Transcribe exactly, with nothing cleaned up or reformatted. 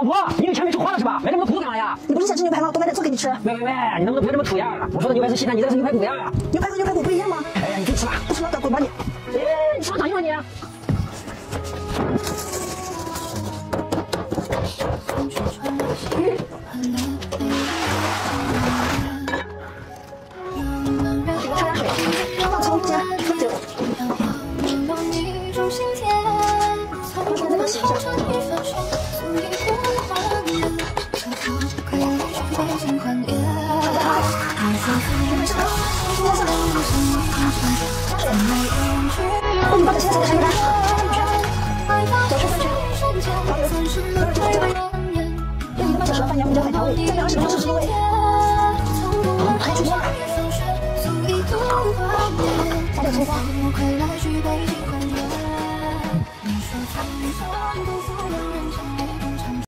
老婆，你的钱没处花了是吧？买那么多兔子干嘛呀？ 你不是想吃牛排吗？多买点做给你吃。 喂喂喂，你能不能不要这么土呀？我说的牛排是西餐，你这个是牛排骨呀。 牛排和牛排骨不一样吗？ 哎呀，你自己吃吧。 不吃了，滚吧你！ 哎，你是不是长硬了你？ 插点水，放葱姜喝酒。我现在这个洗一下。哦，你把这现在才开始走去饭圈，好油，有点这个用一个半小时的饭盐胡椒粉调味，再加二十分钟试试入味。还有葱花，加点葱花。